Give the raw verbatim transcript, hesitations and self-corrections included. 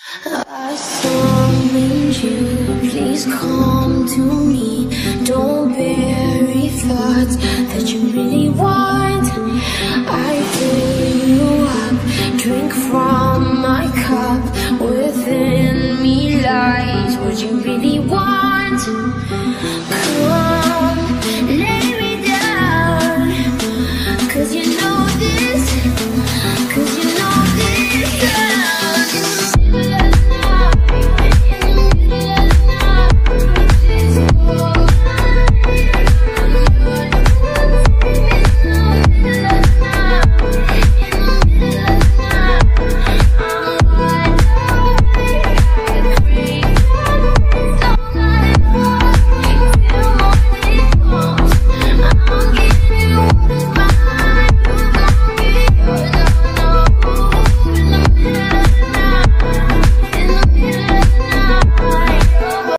I summon you, please come to me. Don't bury thoughts that you really want. I fill you up, drink from my cup.